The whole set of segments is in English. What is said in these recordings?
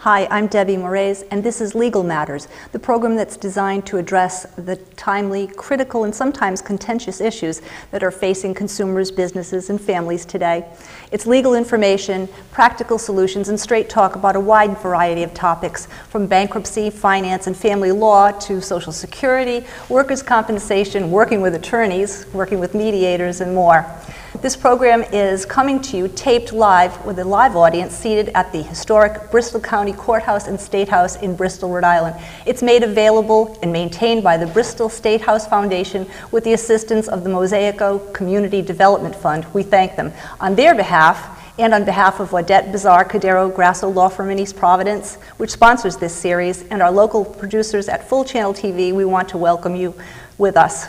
Hi, I'm Debbie Moraes, and this is Legal Matters, the program that's designed to address the timely, critical, and sometimes contentious issues that are facing consumers, businesses, and families today. It's legal information, practical solutions, and straight talk about a wide variety of topics, from bankruptcy, finance, and family law to Social Security, workers' compensation, working with attorneys, working with mediators, and more. This program is coming to you taped live with a live audience seated at the historic Bristol County Court House and Statehouse in Bristol, Rhode Island. It's made available and maintained by the Bristol Statehouse Foundation with the assistance of the Mosaico Community Development Fund. We thank them. On their behalf, and on behalf of Bazar, Grasso Law Firm in East Providence, which sponsors this series, and our local producers at Full Channel TV, we want to welcome you with us.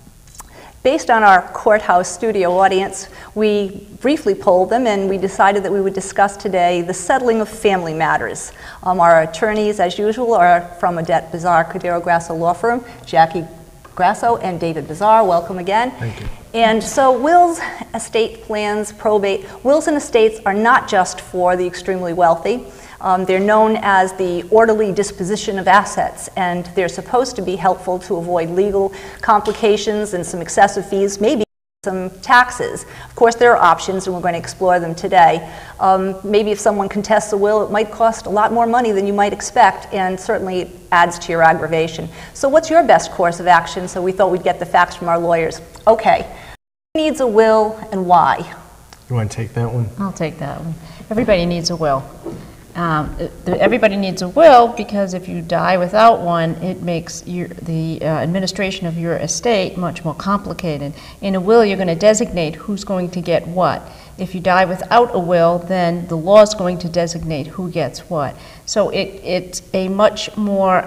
Based on our courthouse studio audience, we briefly polled them and we decided that we would discuss today the settling of family matters. Our attorneys, as usual, are from Bazar, Grasso Law Firm, Jackie Grasso and David Bazar. Welcome again. Thank you. And so wills, estate plans, probate, wills and estates are not just for the extremely wealthy. They're known as the orderly disposition of assets, and they're supposed to be helpful to avoid legal complications and some excessive fees, maybe some taxes. Of course, there are options, and we're going to explore them today. Maybe if someone contests a will, it might cost a lot more money than you might expect, and certainly adds to your aggravation. So what's your best course of action? So we thought we'd get the facts from our lawyers. Okay, who needs a will and why? You want to take that one? I'll take that one. Everybody needs a will. Everybody needs a will because if you die without one, it makes the administration of your estate much more complicated. In a will, you're going to designate who's going to get what. If you die without a will, then the law is going to designate who gets what. So it's a much more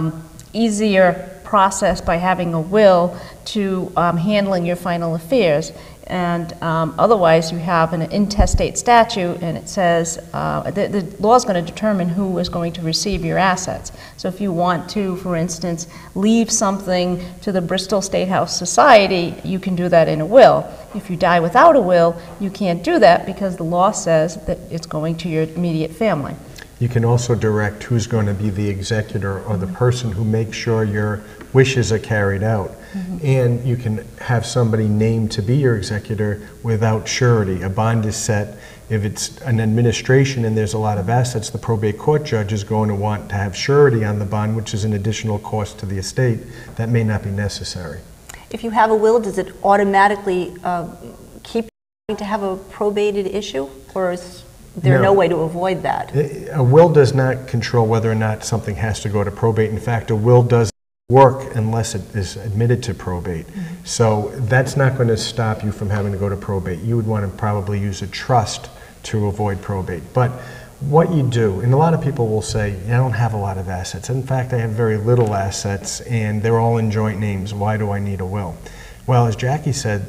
easier process by having a will to handling your final affairs. And otherwise, you have an intestate statute, and it says the law is going to determine who is going to receive your assets. So if you want to, for instance, leave something to the Bristol Statehouse Society, you can do that in a will. If you die without a will, you can't do that because the law says that it's going to your immediate family. You can also direct who's going to be the executor or the person who makes sure your wishes are carried out. And you can have somebody named to be your executor without surety. A bond is set. If it's an administration and there's a lot of assets, the probate court judge is going to want to have surety on the bond, which is an additional cost to the estate. That may not be necessary. If you have a will, does it automatically keep you to have a probated issue, or is there no way to avoid that? A will does not control whether or not something has to go to probate. In fact, a will does work unless it is admitted to probate. So that's not going to stop you from having to go to probate. You would want to probably use a trust to avoid probate. But what you do, and a lot of people will say, I don't have a lot of assets. In fact, I have very little assets and they're all in joint names. Why do I need a will? Well, as Jackie said,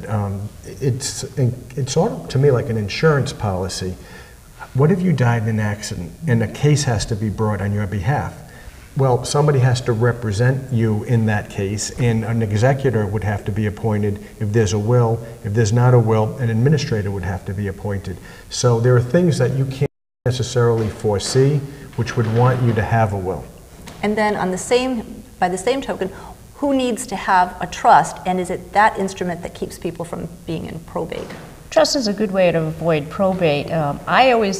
it's sort of to me like an insurance policy. What if you died in an accident and a case has to be brought on your behalf? Well, somebody has to represent you in that case, and an executor would have to be appointed if there's a will. If there's not a will, an administrator would have to be appointed. So there are things that you can't necessarily foresee, which would want you to have a will. And then by the same token, who needs to have a trust, and is it that instrument that keeps people from being in probate? Trust is a good way to avoid probate. I always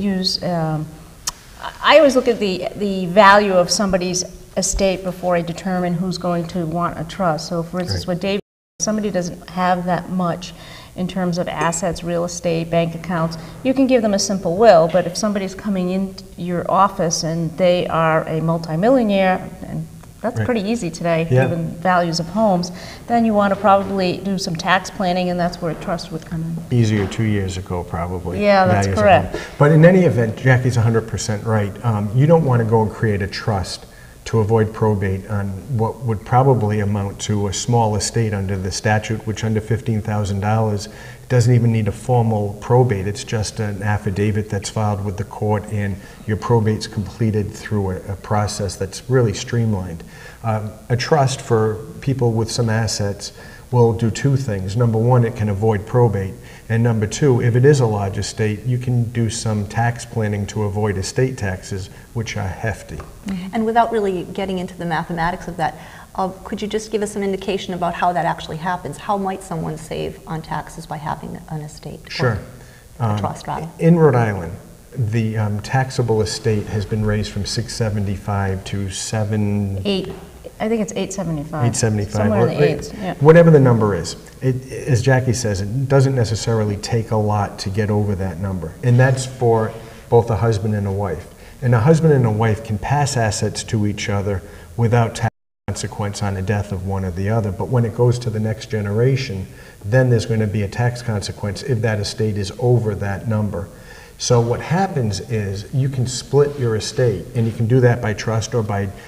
look at the value of somebody's estate before I determine who's going to want a trust. So for instance, what David, somebody doesn't have that much in terms of assets, real estate, bank accounts, you can give them a simple will, but if somebody's coming into your office and they are a multimillionaire, and that's pretty easy today, given values of homes, then you want to probably do some tax planning, and that's where a trust would come in. Easier 2 years ago, probably. Yeah, that's correct. But in any event, Jackie's 100% right. You don't want to go and create a trust to avoid probate on what would probably amount to a small estate under the statute, which under $15,000 doesn't even need a formal probate. It's just an affidavit that's filed with the court, and your probate's completed through a process that's really streamlined. A trust for people with some assets will do two things. Number one, it can avoid probate. And number two, if it is a large estate, you can do some tax planning to avoid estate taxes, which are hefty. And without really getting into the mathematics of that, could you just give us an indication about how that actually happens? How might someone save on taxes by having an estate? Sure. A trust, rather. In Rhode Island, the taxable estate has been raised from $675 to I think it's 875. $875. Somewhere in the eights, yeah. Whatever the number is. As Jackie says, it doesn't necessarily take a lot to get over that number. And that's for both a husband and a wife. And a husband and a wife can pass assets to each other without tax consequence on the death of one or the other. But when it goes to the next generation, then there's going to be a tax consequence if that estate is over that number. So what happens is you can split your estate, and you can do that by trust or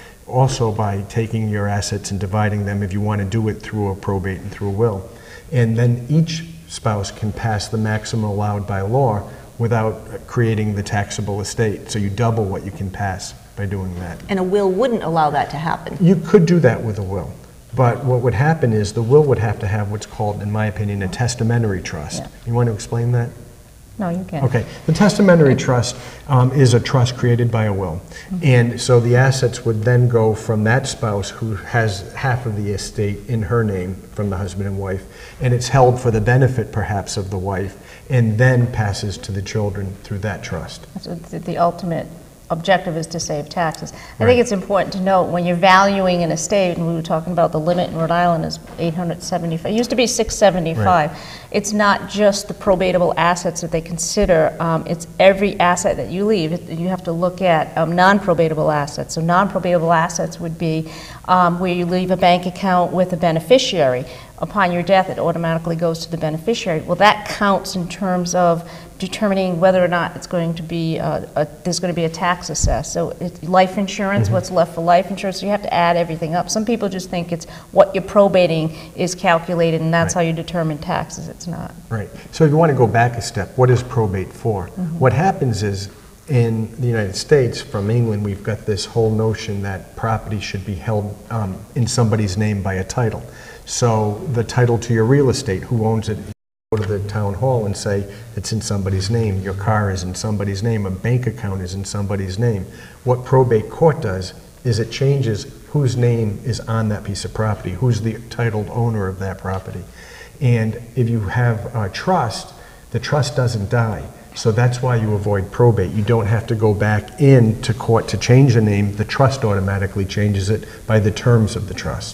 also by taking your assets and dividing them if you want to do it through a probate and through a will. And then each spouse can pass the maximum allowed by law without creating the taxable estate. So you double what you can pass by doing that. And a will wouldn't allow that to happen. You could do that with a will. But what would happen is the will would have to have what's called, in my opinion, a testamentary trust. Yeah. You want to explain that? No, you can't. Okay. The testamentary trust is a trust created by a will. And so the assets would then go from that spouse who has half of the estate in her name from the husband and wife, and it's held for the benefit perhaps of the wife, and then passes to the children through that trust. That's what the ultimate objective is, to save taxes. I Right. think it's important to note when you're valuing an estate, and we were talking about the limit in Rhode Island is 875. It used to be 675. Right. It's not just the probatable assets that they consider. It's every asset that you leave. You have to look at non-probatable assets. So non-probatable assets would be where you leave a bank account with a beneficiary. Upon your death, it automatically goes to the beneficiary. Well, that counts in terms of determining whether or not it's going to be there's going to be a tax assessed. So it's life insurance, what's left for life insurance. So you have to add everything up. Some people just think it's what you're probating is calculated, and that's Right. how you determine taxes. It's not. Right. So if you want to go back a step, what is probate for? What happens is, in the United States, from England, we've got this whole notion that property should be held in somebody's name by a title. So the title to your real estate, who owns it, go to the town hall and say it's in somebody's name. Your car is in somebody's name. A bank account is in somebody's name. What probate court does is it changes whose name is on that piece of property, who's the titled owner of that property. And if you have a trust, the trust doesn't die. So that's why you avoid probate. You don't have to go back into court to change the name. The trust automatically changes it by the terms of the trust.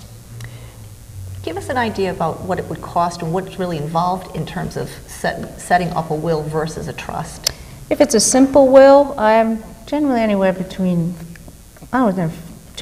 Give us an idea about what it would cost and what's really involved in terms of setting up a will versus a trust. If it's a simple will, I'm generally anywhere between, I don't know,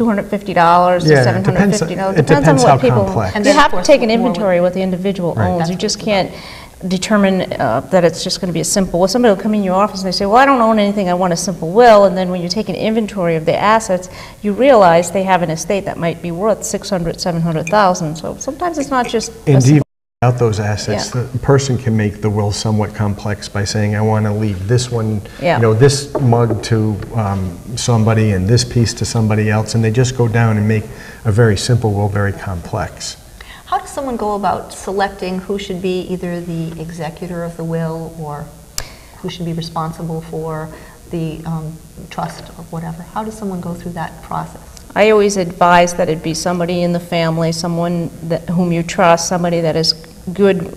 $250 to Yeah, $750. it depends on what how people. complex. And You then, of have to course, take an more inventory of what the individual Right. owns. You That's just what can't determine that it's just going to be a simple. Well, somebody will come in your office and they say, well, I don't own anything, I want a simple will. And then when you take an inventory of their assets, you realize they have an estate that might be worth $600,000, $700,000. So sometimes it's not just a And simple. without those assets, Yeah. the person can make the will somewhat complex by saying, I want to leave this one, Yeah. you know, this mug to somebody and this piece to somebody else, and they just go down and make a very simple will very complex. How does someone go about selecting who should be either the executor of the will or who should be responsible for the trust or whatever? How does someone go through that process? I always advise that it be somebody in the family, someone whom you trust, somebody that is good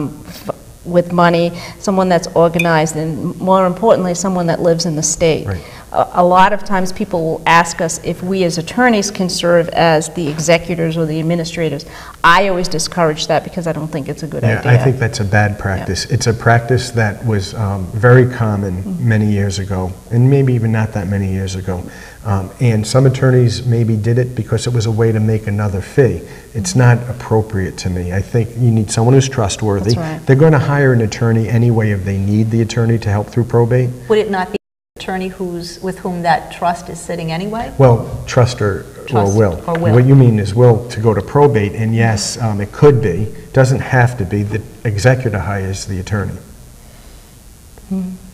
with money, someone that's organized, and more importantly, someone that lives in the state. Right. A lot of times people will ask us if we as attorneys can serve as the executors or the administrators. I always discourage that because I don't think it's a good Yeah, idea. I think that's a bad practice. It's a practice that was very common many years ago, and maybe even not that many years ago. And some attorneys maybe did it because it was a way to make another fee. It's not appropriate to me. I think you need someone who's trustworthy. That's right. They're going to hire an attorney anyway if they need the attorney to help through probate. Would it not be the attorney with whom that trust is sitting anyway? Well, trust or will. or will. What you mean is will to go to probate, and yes, it could be. Doesn't have to be. The executor hires the attorney. Mhm.